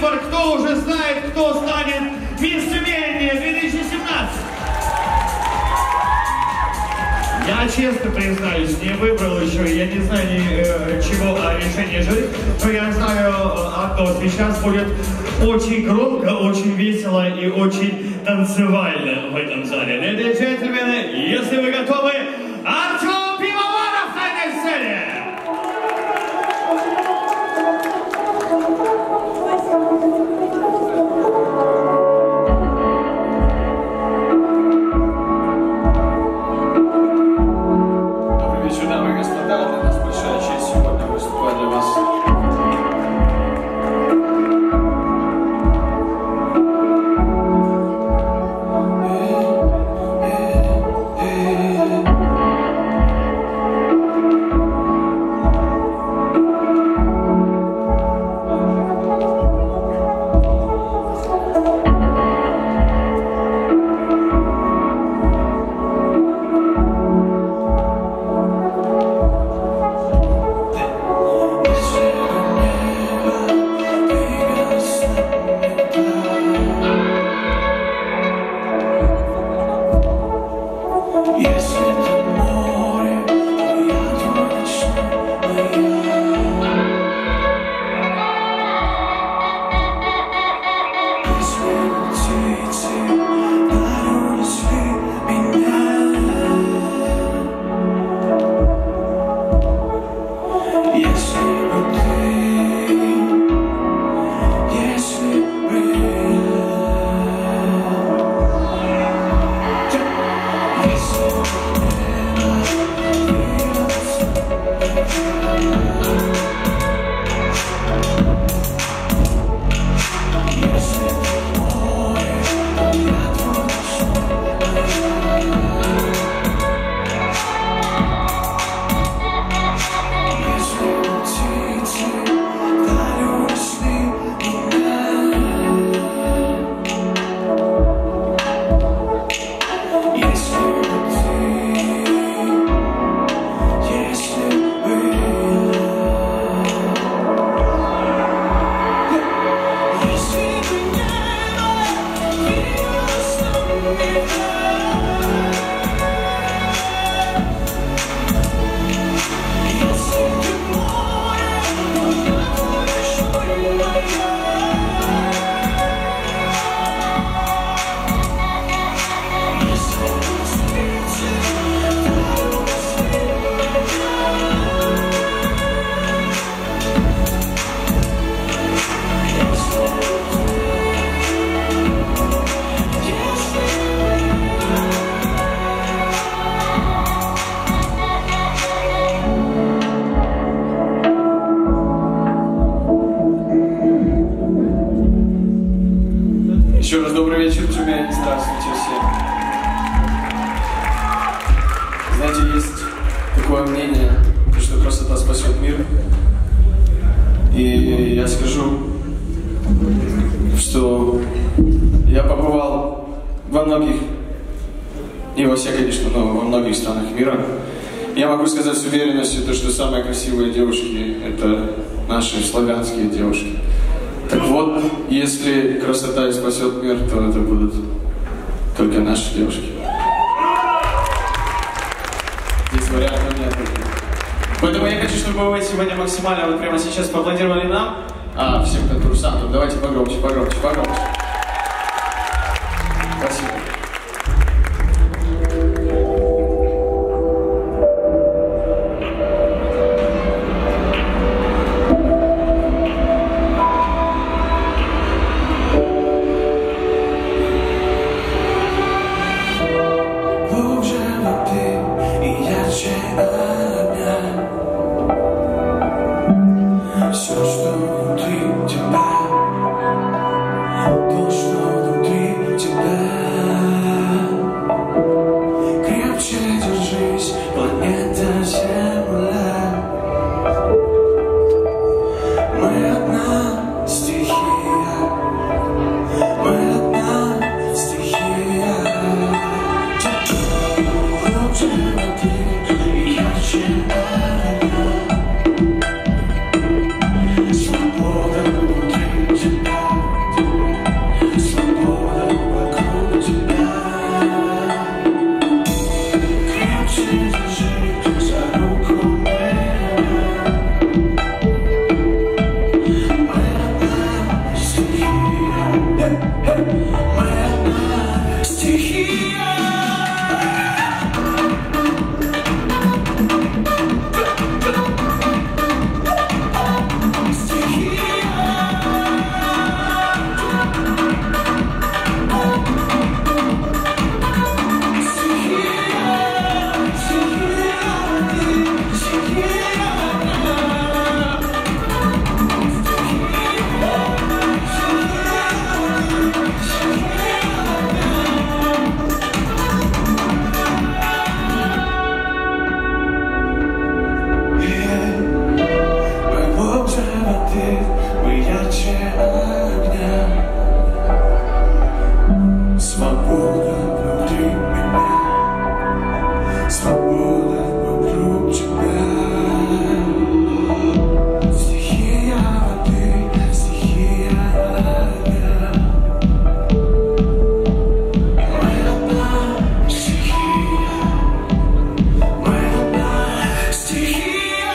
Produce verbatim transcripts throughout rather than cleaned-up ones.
выбор, кто уже знает, кто станет мисс Тюмень две тысячи семнадцать. Я честно признаюсь, не выбрал еще, я не знаю ни, чего о решении жюри, но я знаю одно, сейчас будет очень громко, очень весело и очень танцевально в этом зале. Ladies and gentlemen, если вы готовы, Артем Пивоваров на этой сцене! Еще раз добрый вечер, Тюмень, здравствуйте всем. Знаете, есть такое мнение, что красота спасет мир. И я скажу, что я побывал во многих, не во всех, конечно, но во многих странах мира. Я могу сказать с уверенностью, то, что самые красивые девушки – это наши славянские девушки. Так вот, если красота и спасет мир, то это будут только наши девушки. Здесь вариантов нет. Поэтому я хочу, чтобы вы сегодня максимально вот прямо сейчас поаплодировали нам, а всем конкурсантам. Давайте погромче, погромче, погромче. Спасибо. Все, что внутри тебя, то, что внутри тебя. огня. Свобода внутри меня, свобода вокруг тебя. Стихия воды, стихия огня. Мы одна стихия, мы одна стихия.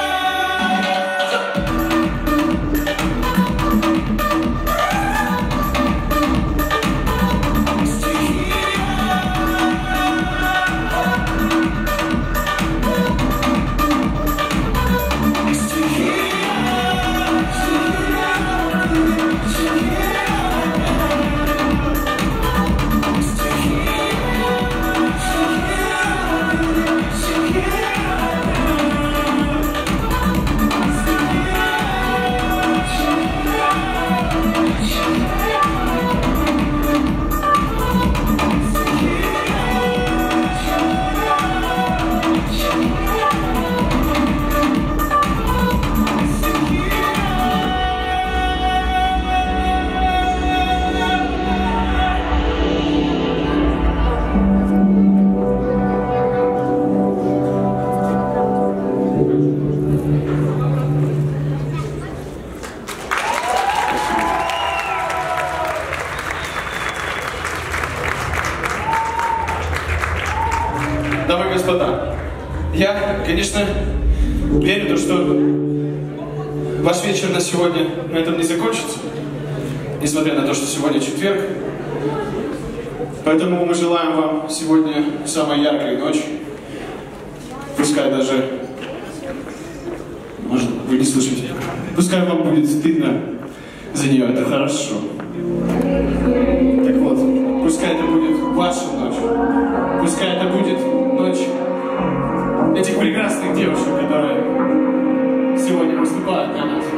Дамы и господа, я, конечно, верю в то, что ваш вечер на сегодня на этом не закончится, несмотря на то, что сегодня четверг. Поэтому мы желаем вам сегодня самой яркой ночи. Пускай даже, может, вы не слышите, пускай вам будет стыдно за нее, это хорошо. Так вот, пускай это будет ваша ночь, пускай это будет ночь этих прекрасных девушек, которые сегодня выступают для нас.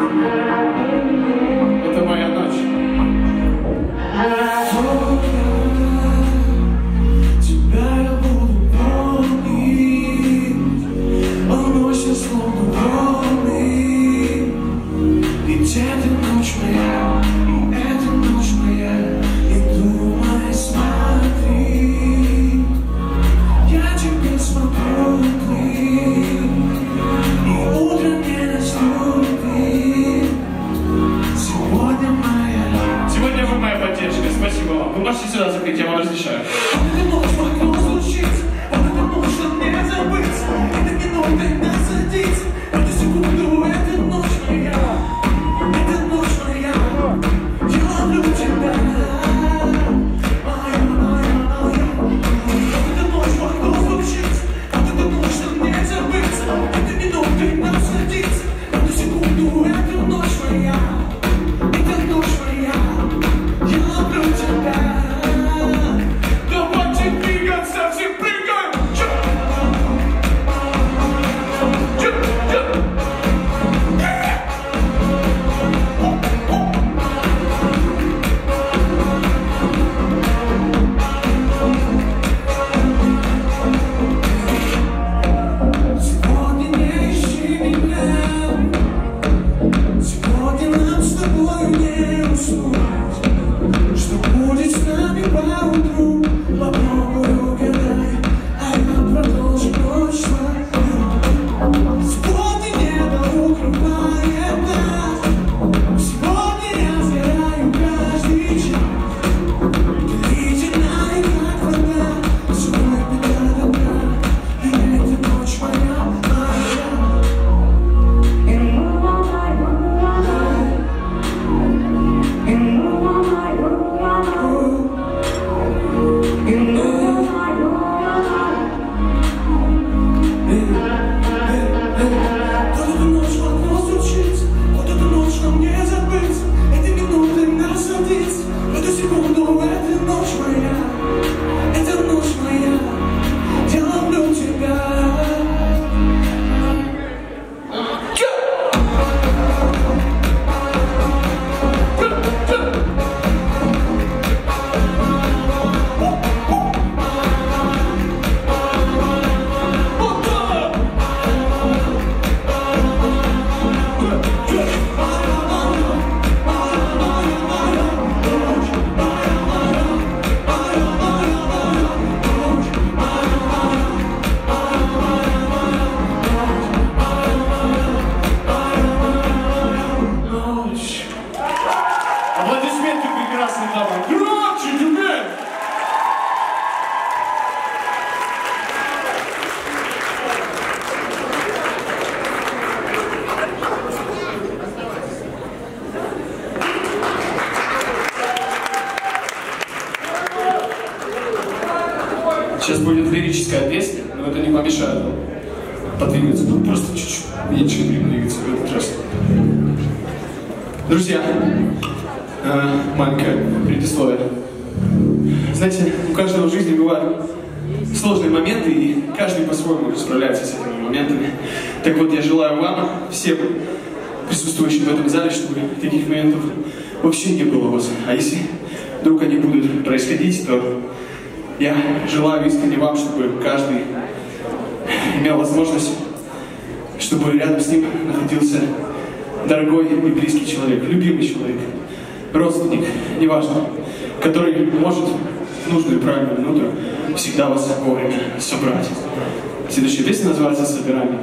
Это моя ночь. Тебя я буду помнить, волнуйся, словно волны. Ведь это ночь моя, и это ночь моя, и думай, смотри, я тебе смотрю, и утро не наступит. Сегодня моя. Сегодня вы моя поддержка, спасибо вам. Вы можете сюда закрыть, я вам разрешаю. Это ночь могло случиться, вот это нужно не забыть. Это минуты насадить, эту секунду, это ночь моя, это ночь моя. Я люблю тебя, моя, моя, моя. Вот это ночь могло случиться, вот это нужно не забыть. Это минуты насадить, эту секунду, это ночь моя, это ночь моя. Я люблю тебя. Давайте двигаться, все прыгаем! Чу! Чу! Чу! Сегодня не ищи меня, сегодня нам с тобой не уснуть. Что будет с нами поутру, попробуй угадай, а я продолжу ночь свою. Сегодня небо укрывает нас, сегодня я сгораю каждый час. Ледяная, как вода, свой беда добра, и эта ночь моя, моя. In my Сейчас будет лирическая песня, но это не помешает нам подвигаться. Ну, просто чуть-чуть меньше будем двигаться в этот раз. Друзья, э, маленькое предисловие. Знаете, у каждого в жизни бывают сложные моменты, и каждый по-своему справляется с этими моментами. Так вот, я желаю вам, всем присутствующим в этом зале, чтобы таких моментов вообще не было у вас. А если вдруг они будут происходить, то я желаю искренне вам, чтобы каждый имел возможность, чтобы рядом с ним находился дорогой и близкий человек, любимый человек, родственник, неважно, который может в нужную и правильную минуту всегда вас вовремя собрать. Следующая песня называется «Собирание».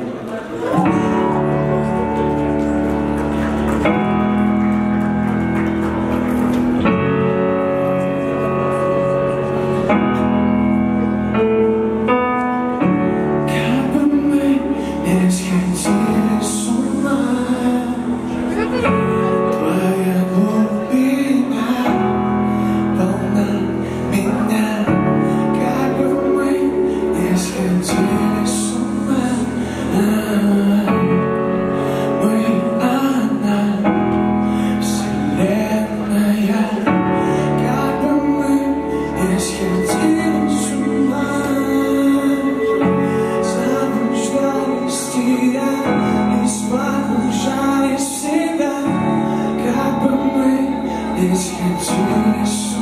Let's get to this.